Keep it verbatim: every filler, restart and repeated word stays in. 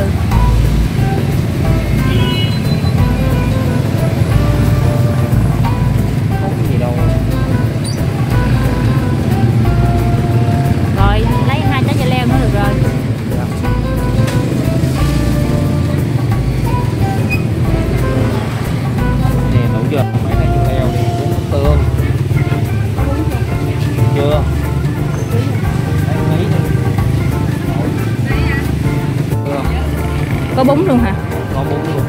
Ừ. Không có gì đâu. Rồi lấy hai trái dưa leo nữa được rồi. Dạ. Nè đủ chưa? Mấy trái dưa leo đi, cuốn nước tương. Chưa? Lấy mấy đi. Chưa? Có bún luôn hả? Có bún luôn.